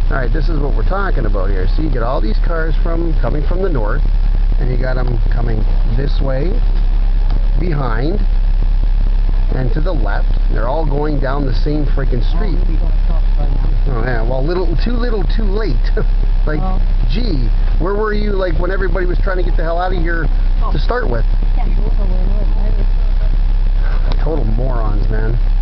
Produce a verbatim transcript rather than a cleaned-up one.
Alright, this is what we're talking about here. See, you get all these cars from coming from the north, and you got them coming this way, behind, and to the left. They're all going down the same freaking street. Oh yeah, well, little, too little, too late. Like, oh. Gee, where were you, like, when everybody was trying to get the hell out of here oh. to start with? Total morons, man.